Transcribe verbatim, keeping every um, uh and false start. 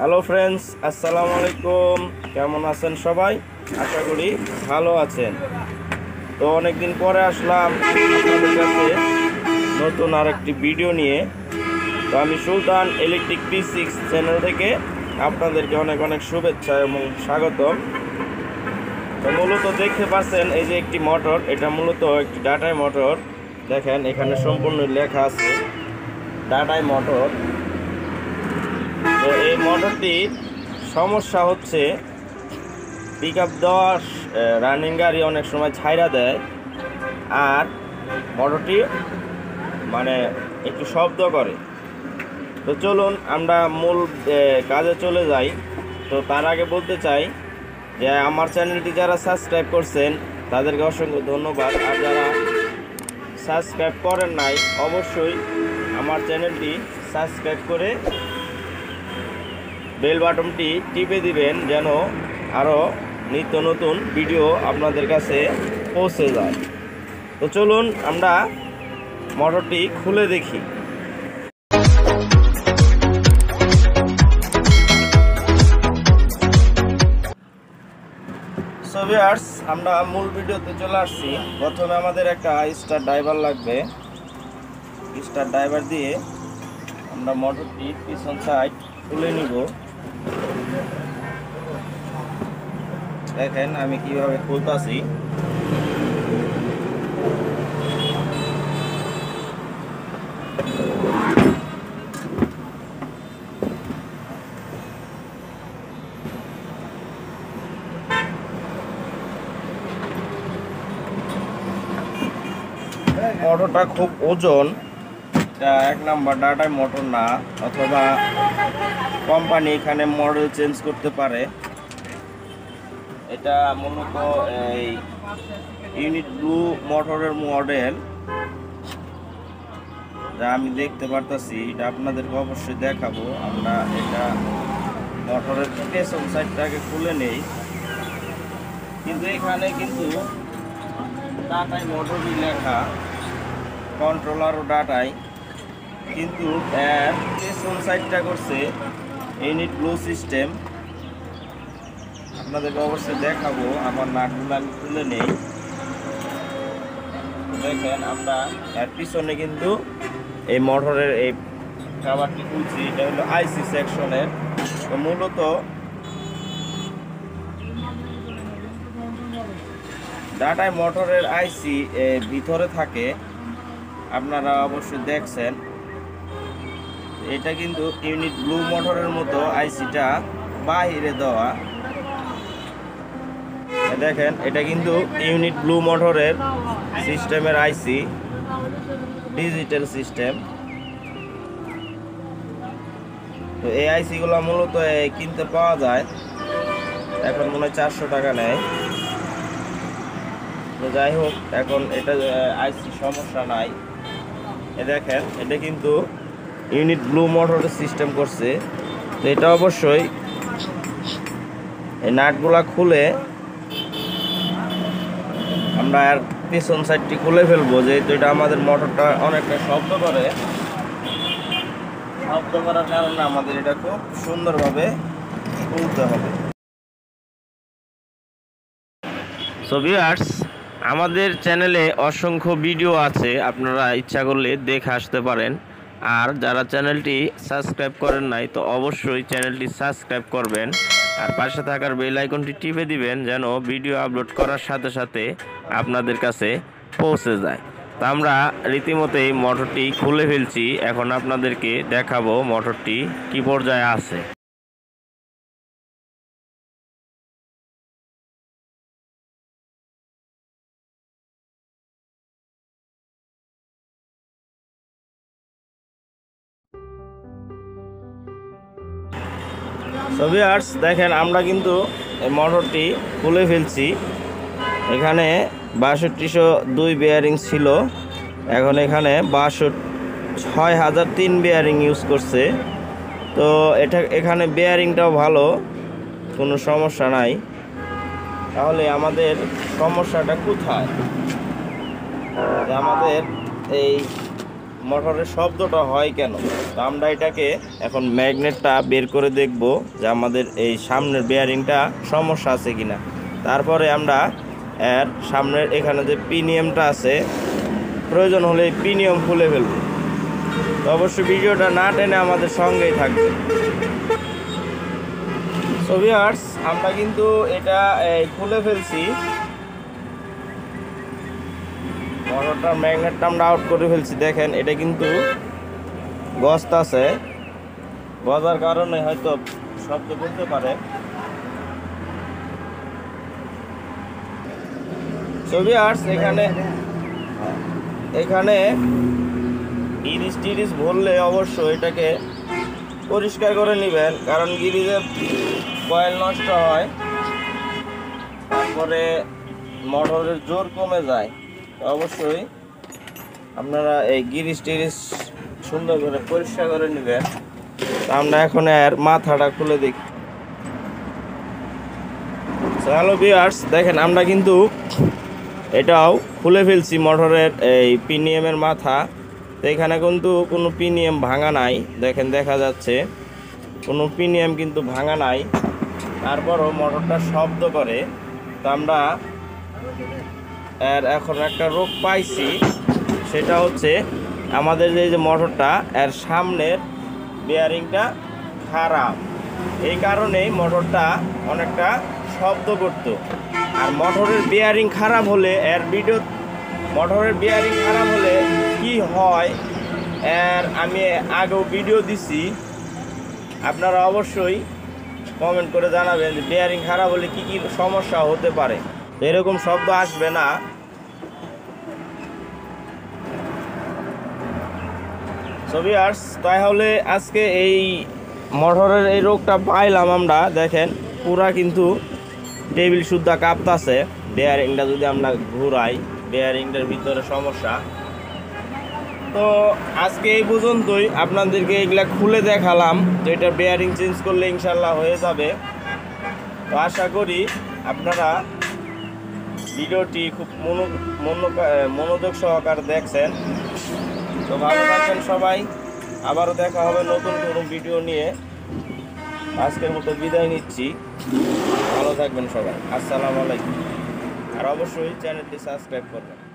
Hello friends, আসসালামু আলাইকুম। কেমন আছেন সবাই? আশা করি ভালো আছেন। তো অনেকদিন পরে আসলাম আপনাদের কাছে নতুন আর একটি ভিডিও নিয়ে। তো আমি Sultan electric P six channel থেকে আপনাদেরকে অনেক অনেক শুভেচ্ছা এবং স্বাগতম। তো মূলত দেখতে পাচ্ছেন এই যে একটি মোটর, এটা মূলত একটি ডাটাই মোটর। দেখেন এখানে সম্পূর্ণ লেখা আছে ডাটাই মোটর। তো এই মোটরটির সমস্যা হচ্ছে পিক আপ দেওয়া রানিং গাড়ি অনেক সময় ছাইরা দেয়, আর মোটরটি মানে একটু শব্দ করে। তো চলুন আমরা মূল কাজে চলে যাই। তো তার আগে বলতে চাই যে আমার চ্যানেলটি যারা সাবস্ক্রাইব করছেন তাদেরকে অসংখ্য ধন্যবাদ, আর যারা সাবস্ক্রাইব করেন নাই অবশ্যই আমার চ্যানেলটি সাবস্ক্রাইব করে বেল বাটনটি টিপে দিবেন, যেন আরও নিত্য নতুন ভিডিও আপনাদের কাছে পৌঁছে যায়। তো চলুন আমরা মোটরটি খুলে দেখি। সো ভিউয়ার্স, আমরা মূল ভিডিওতে চলে আসছি। প্রথমে আমাদের একটা স্টার ড্রাইভার লাগবে। স্টার ড্রাইভার দিয়ে আমরা মোটরটি পিছন সাইড খুলে নিব। দেখেন আমি কিভাবে খুলতাছি। মোটরটা খুব ওজন, এটা এক নাম্বার ডাটাই মোটর না, অথবা কোম্পানি এখানে মডেল চেঞ্জ করতে পারে। এটা মূলত এই ইউনিট ব্লু মোটরের মডেল, যা আমি দেখতে পারতাছি। এটা আপনাদেরকে অবশ্যই দেখাবো। আমরা এটা মোটরের পেছন সাইডটাকে খুলে নেই, কিন্তু এখানে কিন্তু ডাটাই মোটরই লেখা, কন্ট্রোলার ও ডাটাই, কিন্তু এর পেছন সাইডটা করছে ইউনিট ব্লু সিস্টেম। আপনাদেরকে অবশ্যই দেখাবো। আমার নাটগুলো আমি খুলে নেই। দেখেন আমরা এর পিছনে কিন্তু এই মোটরের এই কাভারটি খুলছি। এটা হলো আইসি সেকশনের। তো মূলত ডাটাই মোটরের আইসি ভিতরে থাকে, আপনারা অবশ্যই দেখছেন। এটা কিন্তু ইউনিট ব্লু মোটরের মতো আইসিটা বাহিরে দেওয়া। দেখেন এটা কিন্তু ইউনিট ব্লু মোটরের সিস্টেমের আইসি, ডিজিটাল সিস্টেম। তো এই আইসিগুলো মূলত কিনতে পাওয়া যায়, এখন মনে হয় চারশো টাকা নেয়। তো যাই হোক, এখন এটা আইসি সমস্যা নাই। এ দেখেন এটা কিন্তু ইউনিট ব্লু মোটরের সিস্টেম করছে। তো এটা অবশ্যই এই নাটগুলা খুলে আমরা আর পিছন সাইডটি খুলে ফেলবো, যেহেতু এটা আমাদের মোটরটা অনেকটা শব্দ করে। শব্দ করার কারণে আমাদের এটা খুব সুন্দরভাবে খুলতে হবে। সো ভিউয়ার্স, আমাদের চ্যানেলে অসংখ্য ভিডিও আছে, আপনারা ইচ্ছা করলে দেখে আসতে পারেন। আর যারা চ্যানেলটি সাবস্ক্রাইব করেন নাই তো অবশ্যই চ্যানেলটি সাবস্ক্রাইব করবেন, আর পাশে থাকার বেল আইকনটি টিপে দিবেন, যেন ভিডিও আপলোড করার সাথে সাথে আপনাদের কাছে পৌঁছে যায়। তো আমরা রীতিমতোই মোটরটি খুলে ফেলছি। এখন আপনাদেরকে দেখাবো মোটরটি কি পর্যায়ে আছে। সো ভিউয়ার্স, দেখেন আমরা কিন্তু এই মোটরটি খুলে ফেলছি। এখানে বাষট্টিশো দুই বেয়ারিং ছিল, এখন এখানে বাষট্টি ছয় হাজার তিন বেয়ারিং ইউজ করছে। তো এটা এখানে বেয়ারিংটাও ভালো, কোনো সমস্যা নাই। তাহলে আমাদের সমস্যাটা কোথায়? আমাদের এই মোটরের শব্দটা হয় কেন। তো আমরা এটাকে এখন ম্যাগনেটটা বের করে দেখব যে আমাদের এই সামনের বেয়ারিংটা সমস্যা আছে কিনা। তারপরে আমরা এর সামনের এখানে যে পিনিয়ামটা আছে, প্রয়োজন হলে পিনিয়াম খুলে ফেলব। তো অবশ্যই ভিডিওটা না টেনে আমাদের সঙ্গেই থাকবে। সো ভিউয়ার্স, আমরা কিন্তু এটা খুলে ফেলছি, মোটরটার ম্যাগনেটটা আমরা আউট করে ফেলছি। দেখেন এটা কিন্তু গস্ত আছে, গজার কারণে হয়তো শব্দ করতে পারে। সো ভিউয়ার্স, এখানে এখানে গিরিজ টিরিজ ভরলে অবশ্যই এটাকে পরিষ্কার করে নেবেন, কারণ গিরিজে কয়েল নষ্ট হয়, তারপরে মোটরের জোর কমে যায়। অবশ্যই আপনারা এই গিরিজ টিরিজ সুন্দর করে পরিষ্কার করে নেবেন। আমরা এখন এর মাথাটা খুলে দেখি। হ্যালো ভিউয়ার্স, দেখেন আমরা কিন্তু এটাও খুলে ফেলছি মোটরের এই পিনিএমের মাথা। তো এখানে কিন্তু কোনো পিনিএম ভাঙা নাই, দেখেন দেখা যাচ্ছে কোনো পিনিএম কিন্তু ভাঙা নাই, তারপরও মোটরটা শব্দ করে। তো আমরা এর এখন একটা রোগ পাইছি, সেটা হচ্ছে আমাদের যে যে মোটরটা এর সামনের বেয়ারিংটা খারাপ, এই কারণেই মোটরটা অনেকটা শব্দ করত। আর মোটরের বেয়ারিং খারাপ হলে এর ভিডিও মোটরের বেয়ারিং খারাপ হলে কি হয় এর আমি আগেও ভিডিও দিছি, আপনারা অবশ্যই কমেন্ট করে জানাবেন যে বেয়ারিং খারাপ হলে কি কি সমস্যা হতে পারে। এরকম শব্দ আসবে না। সো ভিউয়ার্স, তাহলে আজকে এই মোটরের এই রোগটা পাইলাম আমরা। দেখেন পুরা কিন্তু টেবিল সুদ্ধা কাঁপতাছে, বেয়ারিংটা যদি আমরা ঘুরাই বেয়ারিংটার ভিতরে সমস্যা। তো আজকে এই পর্যন্তই, আপনাদেরকে এগুলা খুলে দেখালাম। তো এটা বেয়ারিং চেঞ্জ করলে ইনশাল্লাহ হয়ে যাবে। তো আশা করি আপনারা ভিডিওটি খুব মনোযোগ সহকারে দেখছেন। তো ভালো থাকবেন সবাই, আবারও দেখা হবে নতুন কোনো ভিডিও নিয়ে। আজকের মতো বিদায় নিচ্ছি, ভালো থাকবেন সবাই, আসসালামু আলাইকুম। আর অবশ্যই চ্যানেলটি সাবস্ক্রাইব করবেন।